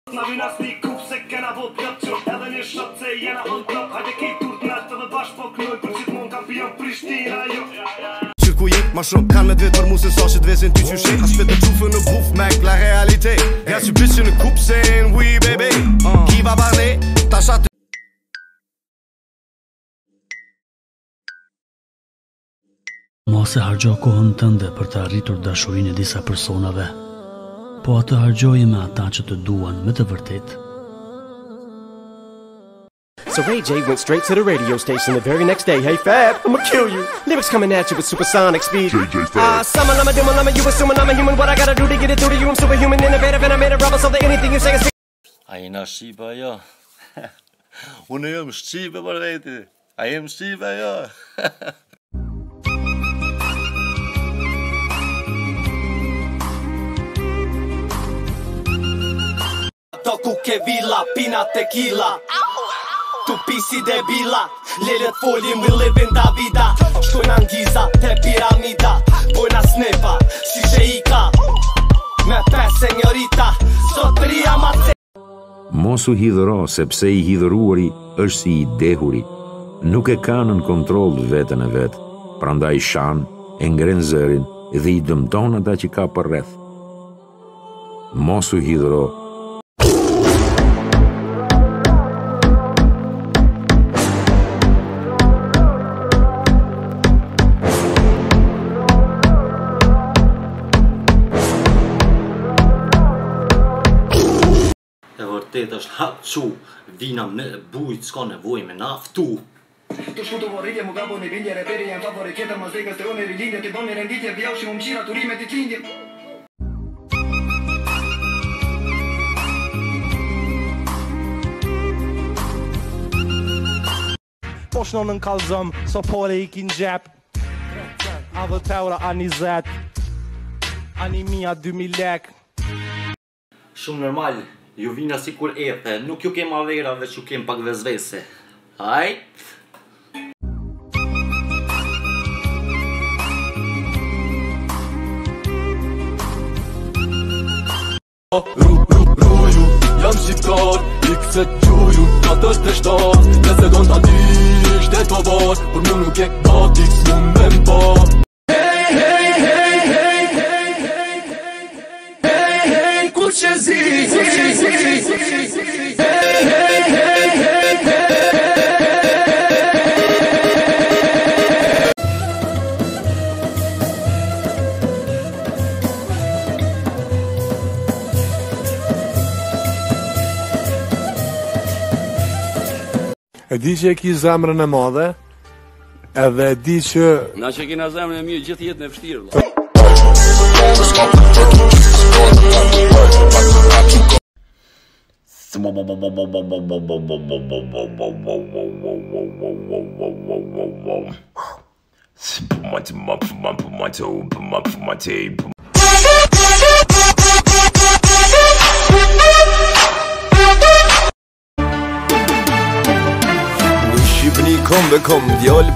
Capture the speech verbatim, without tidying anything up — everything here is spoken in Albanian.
Ku jek ma shumë kanë me të vetë për mu se sa që të vesin ty që shek As të qufë në buf me la realitet Ja që bitch në kup se në oui baby Kiva barne, ta shatë Mos e hargjo kohën tënde për të arritur dashurinë e disa personave, po atë hargjoje me ata që të duan me të vërtet. So Ray J went straight to the radio station the very next day. Hey Fab, I'ma kill you. Lyrics coming at you with supersonic speed. J J Fab. Ah, summer, I'm a doom, I'm a you assuming I'm a human. What I gotta do to get it through to you? I'm superhuman, innovative, and I made a rubber so that anything you say is. A jena Shqipa jo. Unë jam Shqipe për veti. A jem Shqipe jo. Toku ke villa, pina tequila. Tu pisi debila, lelet folin, we living da vida. Shkojnë Angiza, te piramida. Bojna snepa, shishe ika. Me pes senjorita, sot ria ma te. Mos u hidhëro, sepse i hidhëruari është si i dehuri. Nuk e ka nën kontroll vetën e vet. Prandaj shan, e ngren zërin dhe i dëmton ata që ka përreth. Mos u hidhëro. Vërtet është hapçu, vina me bujt, s'ka nevoj me naftu. Tu shkutu vorrije, mu gabo një bindje, reperi janë favori kjetër, mas dekës të unë e rilindje, të bom një renditje, vjau që mu mqira, turime të qindje. Po shnon në kalzëm, so pole i kin gjep. A dhe teura a njëzet, a një mija dy mi lek. Shumë normal. Ju vina si kur ethe, nuk ju kem avera, veç ju kem pak vezvese. Aj? Ru, ru, ruju, jam shqiptar, i këset gjuju, katër të shtat, nëse don t'a dish, dhe t'o var, por mu nuk e gati, s'mu me mba. Hey, hey, hey, hey, hey, hey, hey, hey, hey, kur që zi, kur që zi, hey, hey, hey, hey, hey. E di që e ki zemrën e madhe, edhe e di që... Na që kena zemrën e mirë gjithë jetën e vështirë. Shqipni kom be kom djall